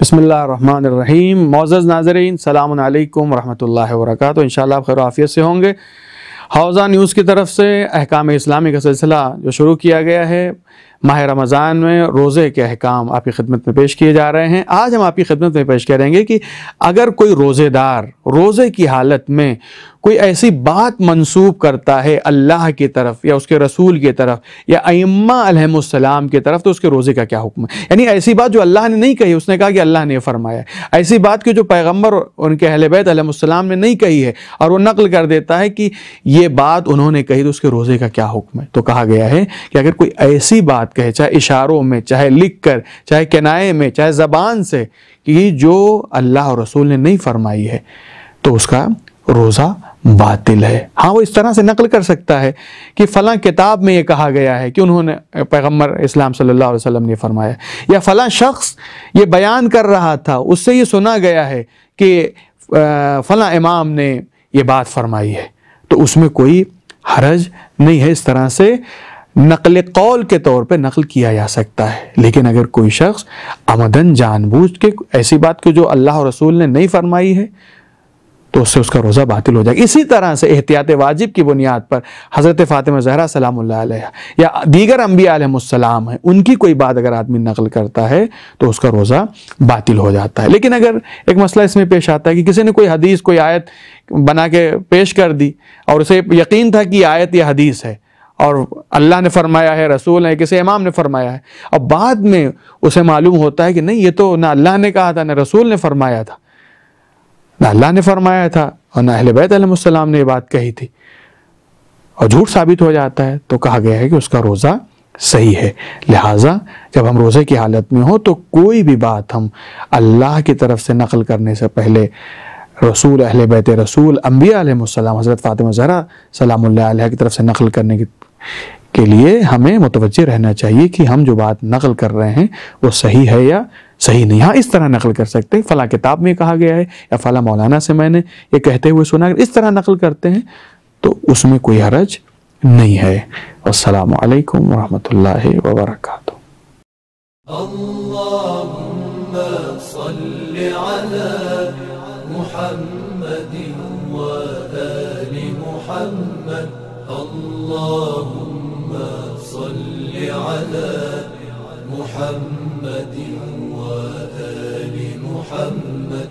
بسم اللہ الرحمن الرحیم۔ معزز ناظرین، السلام علیکم ورحمۃ اللہ وبرکاتہ۔ انشاءاللہ آپ خیر و عافیت سے ہوں گے۔ حوزہ نیوز کی طرف سے احکام اسلامی کا سلسلہ جو شروع کیا گیا ہے، ماہ رمضان میں روزے کے احکام آپ کی خدمت میں پیش کیے جا رہے ہیں۔ آج ہم آپ کی خدمت میں پیش کریں گے کہ اگر کوئی روزے دار روزے کی حالت میں کوئی ایسی بات منسوب کرتا ہے اللہ کی طرف یا اس کے رسول کی طرف یا ائمہ علیہم السلام کی طرف، تو اس کے روزے کا کیا حکم ہے؟ یعنی ایسی بات جو اللہ نے نہیں کہی، اس نے کہا کہ اللہ نے فرمایا، ایسی بات کہ جو پیغمبر ان کے اہل بیت علیہم السلام نے نہیں کہی ہے اور وہ نقل کر دیتا ہے کہ یہ بات انہوں نے کہی، تو اس کے روزے کا کیا حکم ہے؟ تو کہا گیا ہے کہ اگر کوئی ایسی بات کہے، چاہے اشاروں میں، چاہے لکھ کر، چاہے کنائے میں، چاہے زبان سے، کہ جو اللہ اور رسول نے نہیں فرمائی ہے، تو اس کا روزہ باطل ہے۔ ہاں، وہ اس طرح سے نقل کر سکتا ہے کہ فلاں کتاب میں یہ کہا گیا ہے کہ انہوں نے پیغمبر اسلام صلی اللہ علیہ وسلم نے فرمایا، یا فلاں شخص یہ بیان کر رہا تھا، اس سے یہ سنا گیا ہے کہ فلاں امام نے یہ بات فرمائی ہے، تو اس میں کوئی حرج نہیں ہے۔ اس طرح سے نقل قول کے طور پہ نقل کیا جا سکتا ہے۔ لیکن اگر کوئی شخص عمدن جان بوجھ کے ایسی بات کو جو اللہ اور رسول نے نہیں فرمائی ہے، تو اس سے اس کا روزہ باطل ہو جائے گا۔ اسی طرح سے احتیاط واجب کی بنیاد پر حضرت فاطمہ زہرا سلام اللہ علیہ یا دیگر انبیاء علیہ السلام ہیں، ان کی کوئی بات اگر آدمی نقل کرتا ہے تو اس کا روزہ باطل ہو جاتا ہے۔ لیکن اگر ایک مسئلہ اس میں پیش آتا ہے کہ کسی نے کوئی حدیث، کوئی آیت بنا کے پیش کر دی اور اسے یقین تھا کہ یہ آیت یا حدیث ہے اور اللہ نے فرمایا ہے، رسول نے، کسی امام نے فرمایا ہے، اور بعد میں اسے معلوم ہوتا ہے کہ نہیں، یہ تو نہ اللہ نے کہا تھا، نہ رسول نے فرمایا تھا، نہ اللہ نے فرمایا تھا اور نہ اہل بیت علیہ السلام نے یہ بات کہی تھی، اور جھوٹ ثابت ہو جاتا ہے، تو کہا گیا ہے کہ اس کا روزہ صحیح ہے۔ لہٰذا جب ہم روزے کی حالت میں ہوں تو کوئی بھی بات ہم اللہ کی طرف سے نقل کرنے سے پہلے رسول، اہل بیت رسول، انبیاء علیہ السلام، حضرت فاطمہ زہرا سلام اللہ علیہ کی طرف سے نقل کرنے کے لیے ہمیں متوجہ رہنا چاہیے کہ ہم جو بات نقل کر رہے ہیں وہ صحیح ہے یا صحیح نہیں۔ ہاں، اس طرح نقل کر سکتے ہیں، فلاں کتاب میں کہا گیا ہے یا فلاں مولانا سے میں نے یہ کہتے ہوئے سنا، اگر اس طرح نقل کرتے ہیں تو اس میں کوئی حرج نہیں ہے۔ السلام علیکم ورحمۃ اللہ وبرکاتہ۔ اللہم صل علی محمد و آل محمد، اللہم صل علی محمد و آل محمد